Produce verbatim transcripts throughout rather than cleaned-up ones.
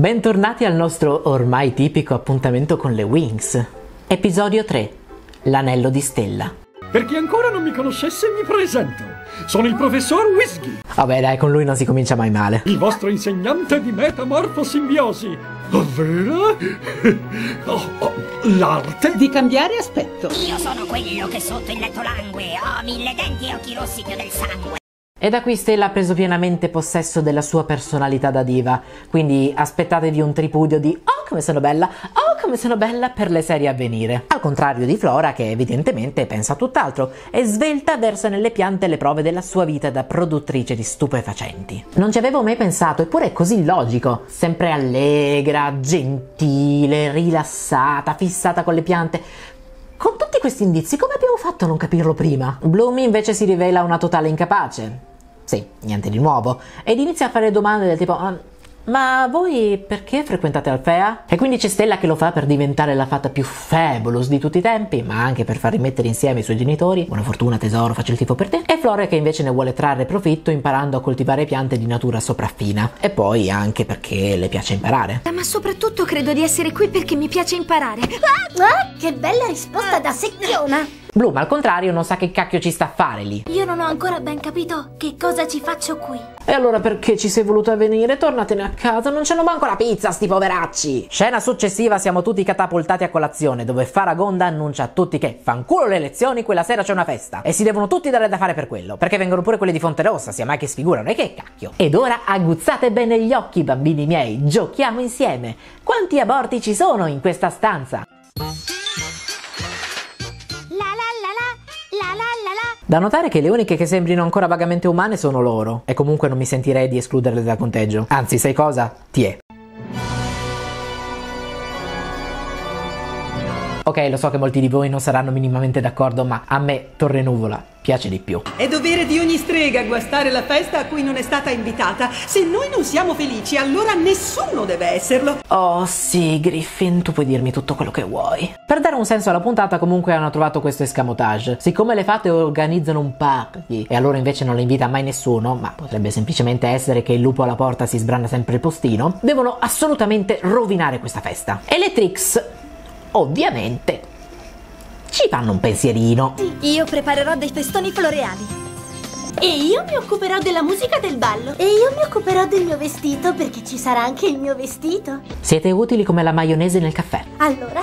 Bentornati al nostro ormai tipico appuntamento con le Winx. Episodio tre. L'anello di Stella. Per chi ancora non mi conoscesse mi presento. Sono il professor Whisky. Vabbè dai, con lui non si comincia mai male. Il vostro insegnante di metamorfosimbiosi. Ovvero oh, oh, l'arte di cambiare aspetto. Io sono quello che sotto il letto langue, ho mille denti e occhi rossi più del sangue. E da qui Stella ha preso pienamente possesso della sua personalità da diva, quindi aspettatevi un tripudio di "oh come sono bella, oh come sono bella" per le serie a venire. Al contrario di Flora, che evidentemente pensa a tutt'altro e svelta versa nelle piante le prove della sua vita da produttrice di stupefacenti. Non ci avevo mai pensato, eppure è così logico. Sempre allegra, gentile, rilassata, fissata con le piante. Con tutti questi indizi, come abbiamo fatto a non capirlo prima? Bloom invece si rivela una totale incapace. Sì, niente di nuovo. Ed inizia a fare domande del tipo "ma voi perché frequentate Alfea?" E quindi c'è Stella che lo fa per diventare la fata più fabulous di tutti i tempi, ma anche per far rimettere insieme i suoi genitori. Buona fortuna tesoro, faccio il tifo per te. E Flora che invece ne vuole trarre profitto imparando a coltivare piante di natura sopraffina. E poi anche perché le piace imparare. Ma soprattutto credo di essere qui perché mi piace imparare. Ah, ah, che bella risposta da secchiona! Bloom al contrario non sa che cacchio ci sta a fare lì. Io non ho ancora ben capito che cosa ci faccio qui. E allora perché ci sei voluta venire? Tornatene a casa, non c'hanno manco la pizza sti poveracci. Scena successiva, siamo tutti catapultati a colazione, dove Faragonda annuncia a tutti che fanculo le lezioni, quella sera c'è una festa e si devono tutti dare da fare per quello, perché vengono pure quelli di Fonterossa, sia mai che sfigurano, e che cacchio. Ed ora aguzzate bene gli occhi bambini miei, giochiamo insieme. Quanti aborti ci sono in questa stanza? Da notare che le uniche che sembrino ancora vagamente umane sono loro, e comunque non mi sentirei di escluderle dal conteggio. Anzi, sai cosa? Tiè. Ok, lo so che molti di voi non saranno minimamente d'accordo, ma a me Torre Nuvola piace di più. È dovere di ogni strega guastare la festa a cui non è stata invitata. Se noi non siamo felici, allora nessuno deve esserlo. Oh sì, Griffin, tu puoi dirmi tutto quello che vuoi. Per dare un senso alla puntata comunque hanno trovato questo escamotage. Siccome le fate organizzano un party e allora invece non le invita mai nessuno, ma potrebbe semplicemente essere che il lupo alla porta si sbrana sempre il postino, devono assolutamente rovinare questa festa. E le Trix, ovviamente, ci fanno un pensierino. Io preparerò dei festoni floreali. E io mi occuperò della musica del ballo. E io mi occuperò del mio vestito, perché ci sarà anche il mio vestito. Siete utili come la maionese nel caffè. Allora?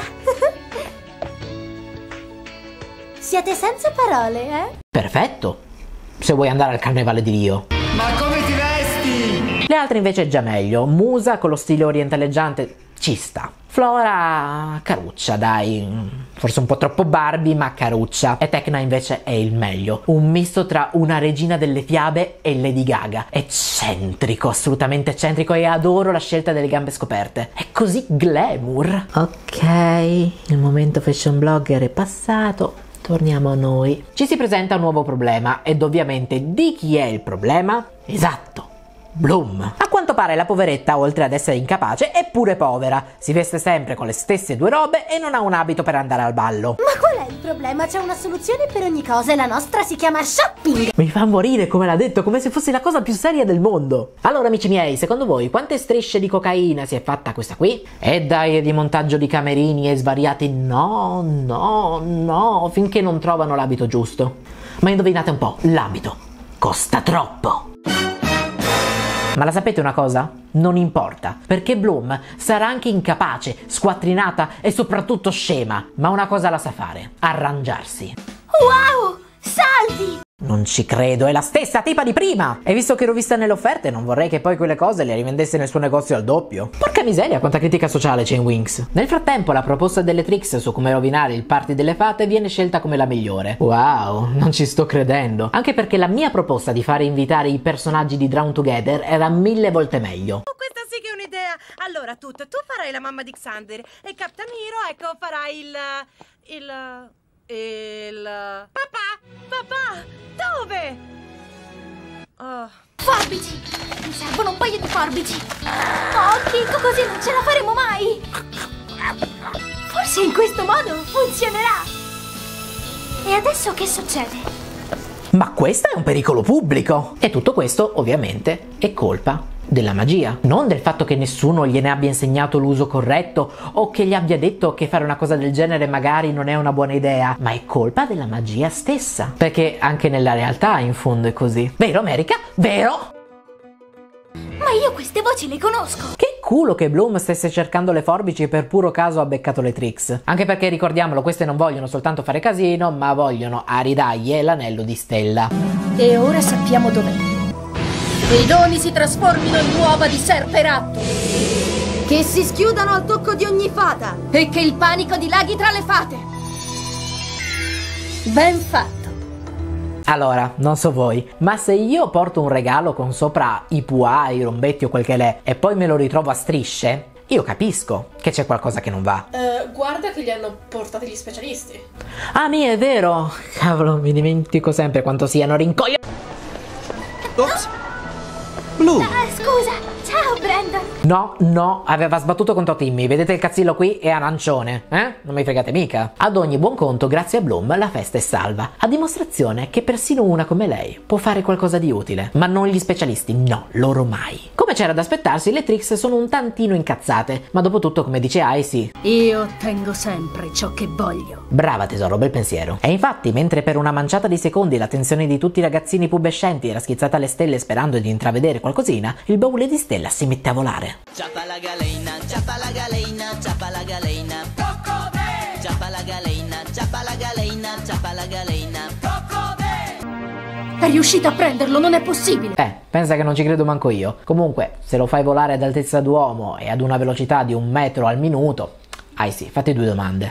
Siete senza parole, eh? Perfetto, se vuoi andare al carnevale di Rio. Ma come ti vesti? Le altre invece è già meglio. Musa con lo stile orientaleggiante ci sta. Flora caruccia, dai, forse un po' troppo Barbie, ma caruccia. E Tecna invece è il meglio, un misto tra una regina delle fiabe e Lady Gaga. Eccentrico, assolutamente eccentrico, e adoro la scelta delle gambe scoperte, è così glamour. Ok, il momento fashion blogger è passato, torniamo a noi. Ci si presenta un nuovo problema, ed ovviamente di chi è il problema? Esatto, Bloom. A quanto pare la poveretta, oltre ad essere incapace, è pure povera. Si veste sempre con le stesse due robe e non ha un abito per andare al ballo. Ma qual è il problema? C'è una soluzione per ogni cosa e la nostra si chiama shopping. Mi fa morire come l'ha detto, come se fosse la cosa più seria del mondo. Allora amici miei, secondo voi quante strisce di cocaina si è fatta questa qui? E dai, di montaggio di camerini e svariati no, no, no, finché non trovano l'abito giusto. Ma indovinate un po', l'abito costa troppo. Ma la sapete una cosa? Non importa, perché Bloom sarà anche incapace, squattrinata e soprattutto scema, ma una cosa la sa fare: arrangiarsi. Wow! Saldi! Non ci credo, è la stessa tipa di prima! E visto che l'ho vista nelle offerte, non vorrei che poi quelle cose le rivendesse nel suo negozio al doppio. Porca miseria, quanta critica sociale c'è in Winx. Nel frattempo, la proposta delle Trix su come rovinare il party delle fate viene scelta come la migliore. Wow, non ci sto credendo. Anche perché la mia proposta di fare invitare i personaggi di Drown Together era mille volte meglio. Oh, questa sì che è un'idea! Allora, Tut, tu farai la mamma di Xander e Captamiro, ecco, farai il... il... il... papà! Papà! Dove? Oh. Forbici! Mi servono un paio di forbici. Oh, Chico, così non ce la faremo mai. Forse in questo modo funzionerà. E adesso che succede? Ma questo è un pericolo pubblico! E tutto questo, ovviamente, è colpa della magia, non del fatto che nessuno gliene abbia insegnato l'uso corretto o che gli abbia detto che fare una cosa del genere magari non è una buona idea, ma è colpa della magia stessa, perché anche nella realtà in fondo è così. Vero America? Vero? Ma io queste voci le conosco! Che culo che Bloom stesse cercando le forbici e per puro caso ha beccato le Trix. Anche perché, ricordiamolo, queste non vogliono soltanto fare casino, ma vogliono Aridaglie e l'anello di Stella. E ora sappiamo dov'è. Che i doni si trasformino in uova di serpe ratto. Che si schiudano al tocco di ogni fata. E che il panico dilaghi tra le fate. Ben fatto. Allora, non so voi, ma se io porto un regalo con sopra i puà, i rombetti o quel che l'è e poi me lo ritrovo a strisce, io capisco che c'è qualcosa che non va. Uh, guarda che li hanno portati gli specialisti. Ah, mi è vero! Cavolo, mi dimentico sempre quanto siano rincoglio... Ops! Bloom! Ah, scusa! Ciao, Brandon! No, no, aveva sbattuto contro Timmy, vedete il cazzillo qui? È arancione, eh? Non mi fregate mica. Ad ogni buon conto, grazie a Bloom, la festa è salva, a dimostrazione che persino una come lei può fare qualcosa di utile. Ma non gli specialisti, no, loro mai. Come c'era da aspettarsi, le Trix sono un tantino incazzate, ma dopo tutto, come dice Icy, io ottengo sempre ciò che voglio. Brava tesoro, bel pensiero. E infatti, mentre per una manciata di secondi l'attenzione di tutti i ragazzini pubescenti era schizzata alle stelle sperando di intravedere qualcosina, il baule di Stella si mette a volare. Ciappa la galena, ciappa la galena, ciappa la galena. Cocodè! Ciappa la galena, ciappa la galena, ciappa la galena. Cocodè! È riuscita a prenderlo, non è possibile. Eh, pensa che non ci credo manco io. Comunque, se lo fai volare ad altezza d'uomo e ad una velocità di un metro al minuto, ah sì, fate due domande.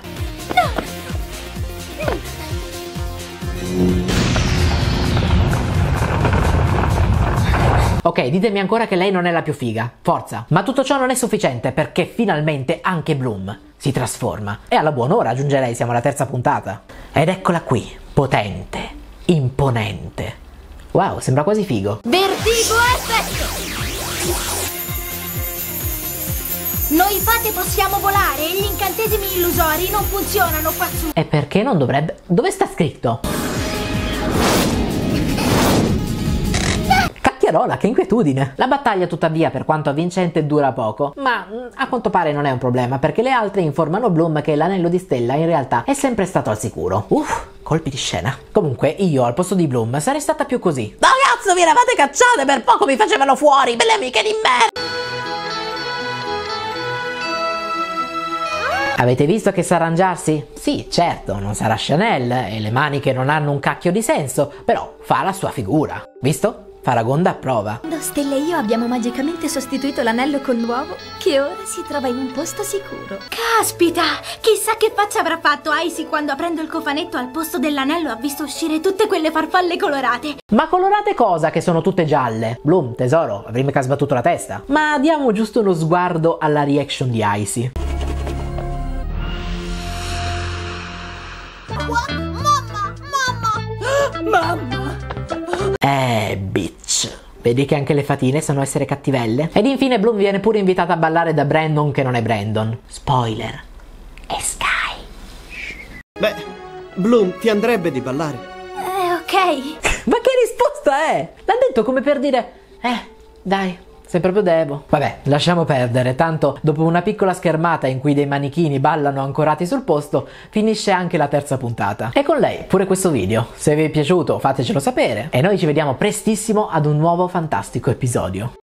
Ok, ditemi ancora che lei non è la più figa, forza. Ma tutto ciò non è sufficiente perché finalmente anche Bloom si trasforma. E alla buon'ora, aggiungerei, siamo alla terza puntata. Ed eccola qui, potente, imponente. Wow, sembra quasi figo. Vertigo effetto! Noi fate possiamo volare e gli incantesimi illusori non funzionano qua su. E perché non dovrebbe... Dove sta scritto? Cacchiarola, che inquietudine! La battaglia tuttavia, per quanto avvincente, dura poco, ma a quanto pare non è un problema perché le altre informano Bloom che l'anello di Stella in realtà è sempre stato al sicuro. Uff, colpi di scena. Comunque io al posto di Bloom sarei stata più così. Ma cazzo, vi eravate cacciate, per poco mi facevano fuori, belle amiche di merda! Avete visto che sa arrangiarsi? Sì, certo, non sarà Chanel e le maniche non hanno un cacchio di senso, però fa la sua figura. Visto? Faragonda approva. Quando Stella e io abbiamo magicamente sostituito l'anello con l'uovo, che ora si trova in un posto sicuro. Caspita! Chissà che faccia avrà fatto Icy quando, aprendo il cofanetto, al posto dell'anello ha visto uscire tutte quelle farfalle colorate. Ma colorate cosa che sono tutte gialle? Bloom, tesoro, avrei mica sbattuto la testa. Ma diamo giusto uno sguardo alla reaction di Icy. Mamma! Mamma! Mamma! Eh, bitch. Vedi che anche le fatine sanno essere cattivelle? Ed infine Bloom viene pure invitata a ballare da Brandon che non è Brandon. Spoiler. È Sky. Beh, Bloom, ti andrebbe di ballare. Eh, ok. Ma che risposta è? L'ha detto come per dire, eh, dai, sei proprio Devo. Vabbè, lasciamo perdere, tanto dopo una piccola schermata in cui dei manichini ballano ancorati sul posto, finisce anche la terza puntata. E con lei pure questo video. Se vi è piaciuto fatecelo sapere e noi ci vediamo prestissimo ad un nuovo fantastico episodio.